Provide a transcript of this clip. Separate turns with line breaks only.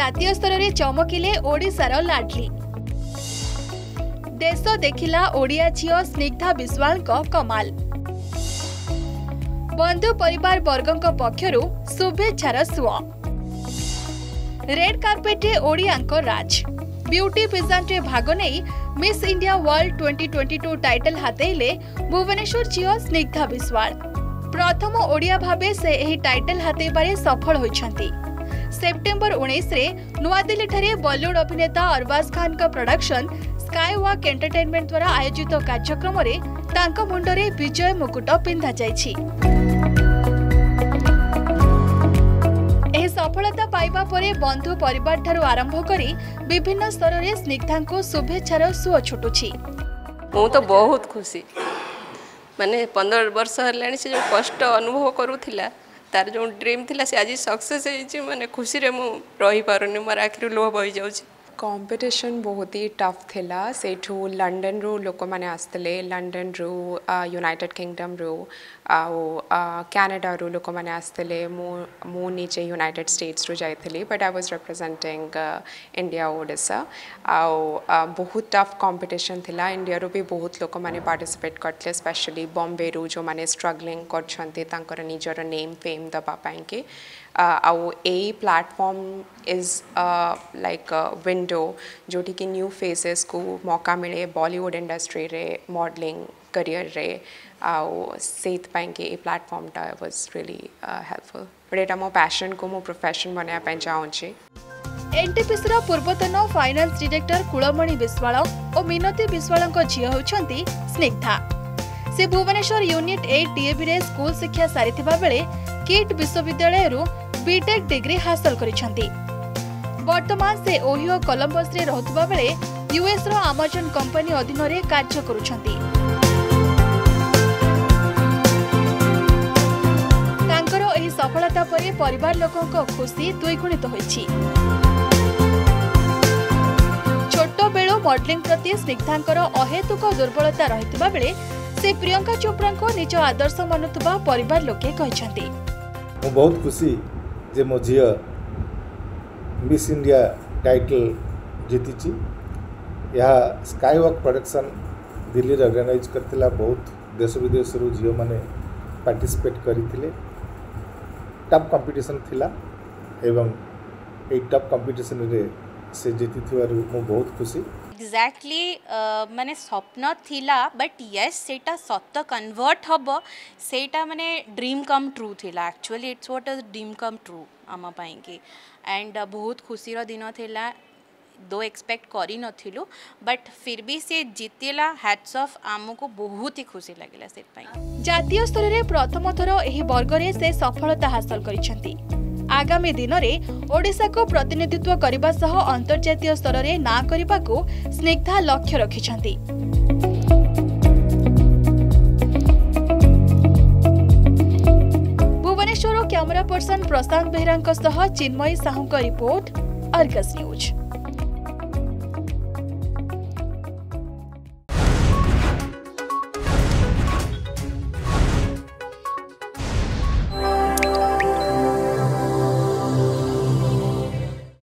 जातीय स्तर में चमकिले ओडिशार लाडली। देश देखिला ओडिया झियो स्निग्धा बिस्वाल कमाल। बंधु परिवार वर्गों पक्षरु शुभेच्छार सुआ। रेड कार्पेट ओडियांको राज। ब्यूटी पेजेंट रे भाग नहीं मिस इंडिया वर्ल्ड 2022 टाइटल हातेले भुवनेश्वर झियो स्निग्धा बिस्वाल। प्रथम ओडिया भाबे से एही टाइटल हातेबारे सफल होइछंती। सेप्टेम्बर 19 रे नुआ दिल्ली ठारे बॉलीवुड अभिनेता अरबाज खान का प्रोडक्शन स्काई वॉक एंटरटेनमेंट द्वारा आयोजित कार्यक्रम रे तांको मुंडरे विजय मुकुट पिंधा जायछि। एही सफलता पाइबा परे बंधु परिवार ठारू आरंभ करी विभिन्न स्तर रे स्निग्धा को शुभेच्छार सुओ छुटुछि।
मु तो बहुत खुशी माने 15 वर्ष हलाणी से जो कष्ट अनुभव करूथिला तार जो ड्रीम थिला से आज सक्सेस होइछि माने खुशी रे मु रही पारुनी मोर आखिर लोह बही जाउछि।
कंपटीशन बहुत ही टफ थिला सेठू लंडन रू लोक माने आस्तले लंडन रू यूनाइटेड किंगडम रू कनाडा रू लोक माने आस्तले मु नीचे यूनाइटेड स्टेट्स रू जाइथली but I was representing India Odisha बहुत टफ कंपटीशन थिला। इंडिया रू भी बहुत लोक माने पार्टिसिपेट करथले स्पेशली बॉम्बे रू जो माने स्ट्रगलिंग करछंती तांकर निजर नेम फेम दबा पाए के आउ ए प्लेटफॉर्म इज लाइक विंडो जोटी कि न्यू फेसेस को मौका मिले बॉलीवुड इंडस्ट्री रे मॉडलिंग करियर रे आउ सेथ पाएंगे ए प्लेटफॉर्म टा वाज रियली हेल्पफुल बट एटा मो पैशन को मो प्रोफेशन बनाया पाए चाहूँगी।
एनटीपीसी पूर्वतन फाइनान्स डायरेक्टर कुलमणि बिस्वाल और मिनती बिस्वाल झील होती स्निग्धा। से भुवनेश्वर यूनिट 8 डीएवी रे स्कूल शिक्षा सारिथिबा बेले किट विश्वविद्यालय रु बीटेक डिग्री हासिल करिसेंती। वर्तमान से ओहियो कोलंबस रे रहतबा बेले यूएस रो अमेजन कंपनी अधीन रे कार्य करुछंती। तांकर एही सफलता परे परिवार लोकंक खुशी द्विगुणित होइछि। छोट बेलो मॉडलिंग प्रति स्निग्धांकर अहेतुक दुर्बलता रहितबा बेले से प्रियंका चोपड़ा को निज आदर्श मानुवा परिवार लोके कहते।
मु बहुत खुशी जे मो झिया मिस इंडिया टाइटल जीति। यह स्काई वॉक प्रोडक्शन दिल्ली रे ऑर्गेनाइज करथिला। बहुत देश विदेश रू झियो माने पार्टिसिपेट करिथिले। टफ कंपटीशन थिला एवं ए टफ कंपटीशन रे से जीति थिवारु मु बहुत खुशी।
एक्जाक्टली माने स्वप्न थिला बट यस सेटा सत्त कन्वर्ट हब सेटा माने ड्रीम कम ट्रू थिला। Actually it's what is dream come true आम पाई के एंड बहुत खुशी रो दिन थिला दो एक्सपेक्ट करी नथिलु बट फिर भी से जीतिला हैट्स ऑफ आमको बहुत ही खुशी लागला सेट पाई।
जातीय स्तर रे प्रथम थर एही वर्ग रे से सफलता हासिल करिसेंती। आगामी दिन में ओडिशा को प्रतिनिधित्व करने सह अंतर्जातीय स्तर में ना करने को स्निग्धा लक्ष्य रखिछंती। Bhubaneswar camera person Prashant Behera Chinmayee Sahu report Argus news.